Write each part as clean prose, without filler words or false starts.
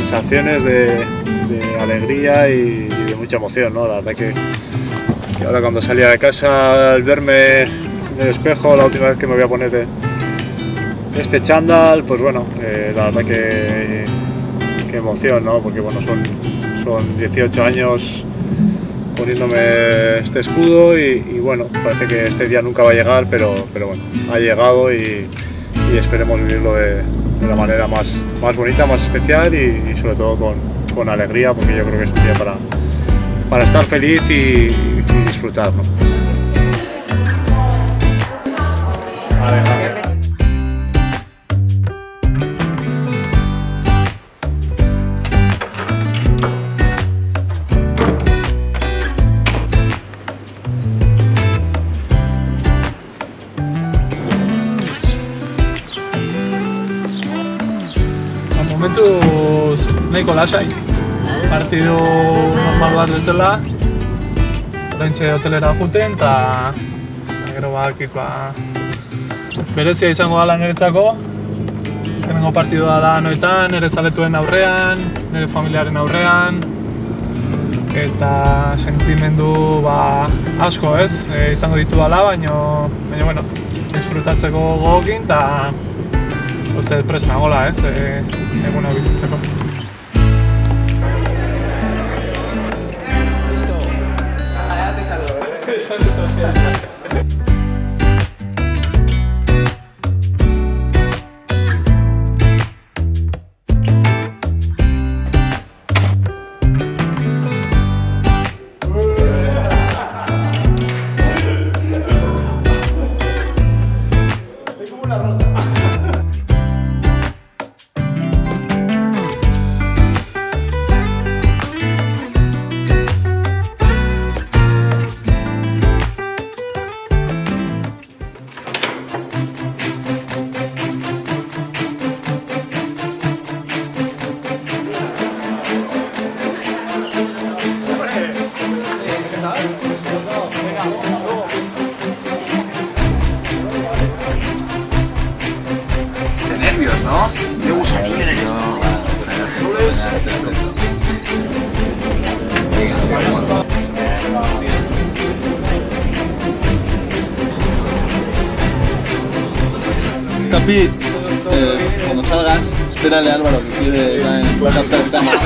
sensaciones de alegría y de mucha emoción, ¿no? La verdad que ahora cuando salía de casa, al verme en el espejo, la última vez que me voy a poner este chándal, pues bueno, la verdad que emoción, ¿no? Porque bueno, son 18 años poniéndome este escudo y bueno, parece que este día nunca va a llegar, pero bueno, ha llegado y esperemos vivirlo de la manera más bonita, más especial y sobre todo con alegría, porque yo creo que es un día para estar feliz y disfrutar, ¿no? Momentuz nahiko lasai, partidu normal bat bezala, oraintxe hotelera juten eta gero badakit berezia izango dela niretzako. Azkenengo partidua da Anoetan, nire zaletuen aurrean, nire familiaren aurrean eta sentimendu asko izango ditu dela, baina bueno, disfrutatzeko gogokin eta uste prest nagola, eguna bizitzeko. De nervios, ¿no? De gusanillo en el estómago. Capi, cuando salgas, espérale a Álvaro que quiere cantar el tema.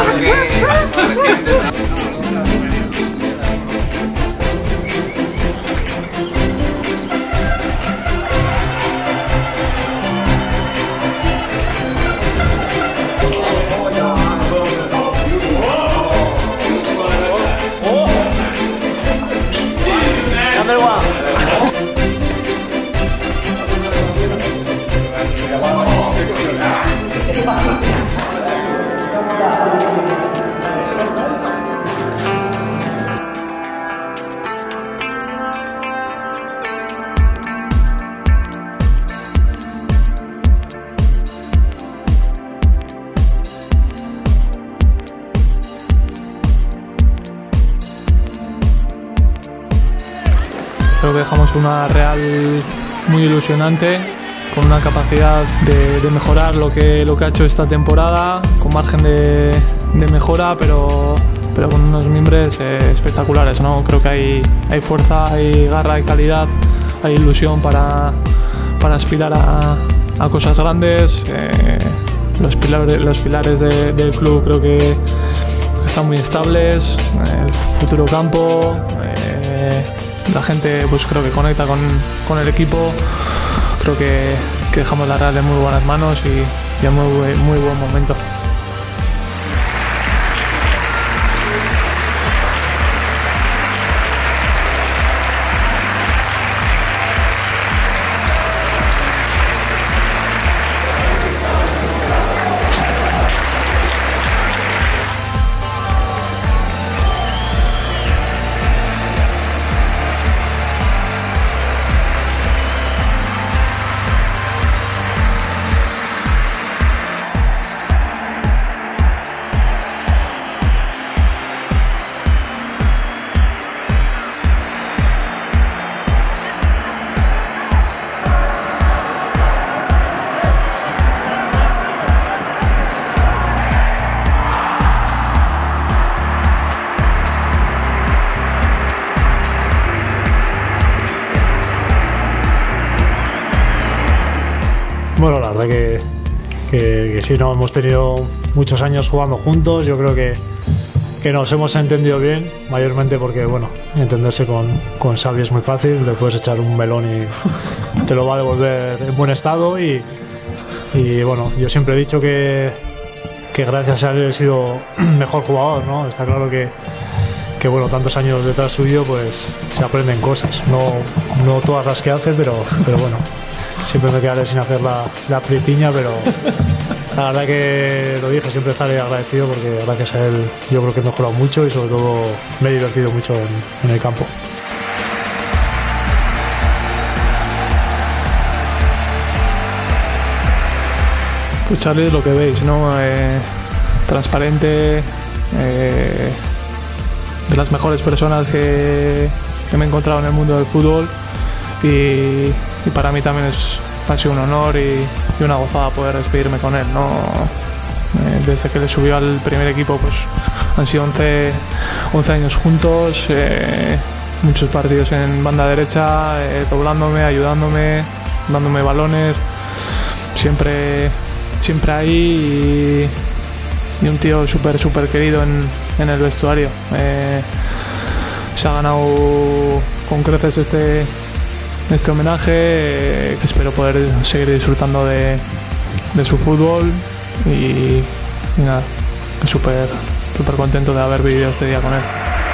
Creo que dejamos una Real muy ilusionante, con una capacidad de mejorar lo que ha hecho esta temporada, con margen de mejora, pero con unos miembros espectaculares, ¿no? Creo que hay fuerza, hay garra, hay calidad, hay ilusión para aspirar a cosas grandes. Los pilares del club creo que están muy estables, el futuro campo, la gente pues creo que conecta con el equipo. Creo que dejamos la Real en muy buenas manos y en muy buen momento. Bueno, la verdad que sí, no hemos tenido muchos años jugando juntos. Yo creo que nos hemos entendido bien, mayormente porque, bueno, entenderse con Xavi es muy fácil. Le puedes echar un melón y te lo va a devolver en buen estado. Y bueno, yo siempre he dicho que gracias a él he sido mejor jugador, ¿no? Está claro que bueno, tantos años detrás suyo, pues se aprenden cosas. No todas las que hace, pero bueno, siempre me quedaré sin hacer la prietiña, pero la verdad que lo dije, siempre estaré agradecido porque gracias a él yo creo que he mejorado mucho y sobre todo me he divertido mucho en el campo. Charlie es lo que veis, ¿no? Transparente, de las mejores personas que me he encontrado en el mundo del fútbol y para mí también ha sido un honor y una gozada poder despedirme con él, ¿no? Desde que le subió al primer equipo pues han sido 11 años juntos, muchos partidos en banda derecha, doblándome, ayudándome, dándome balones, siempre ahí y un tío súper querido en el vestuario. Se ha ganado con creces este homenaje, que espero poder seguir disfrutando de su fútbol y nada, súper contento de haber vivido este día con él.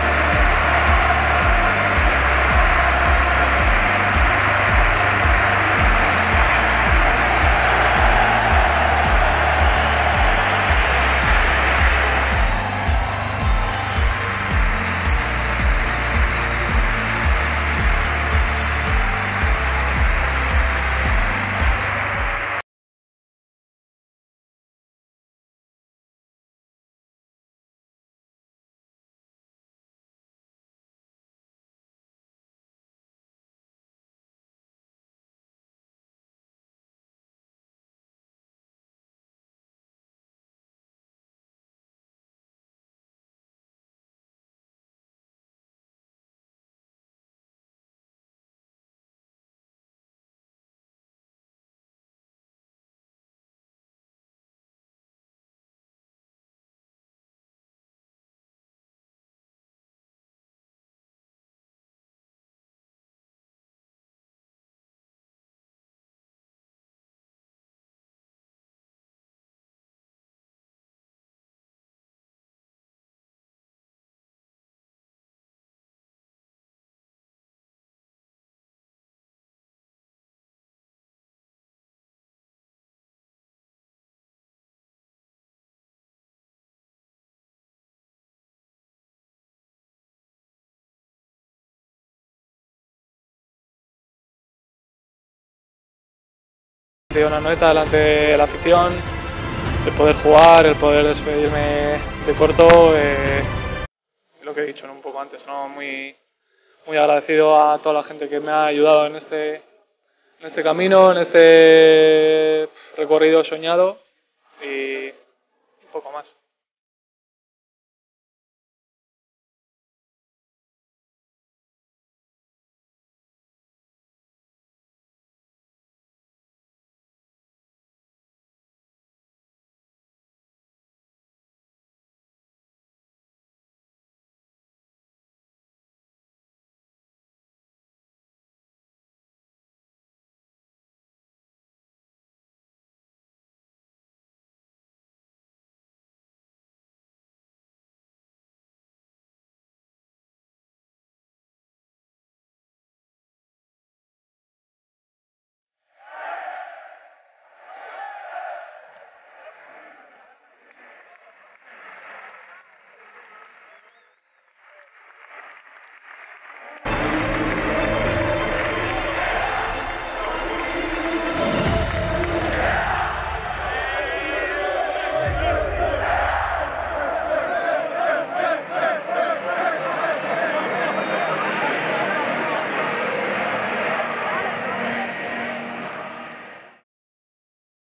Una noeta delante de la afición, el poder jugar, el poder despedirme de corto, lo que he dicho, ¿no? Un poco antes, ¿no? Muy agradecido a toda la gente que me ha ayudado en este camino, en este recorrido soñado y un poco más.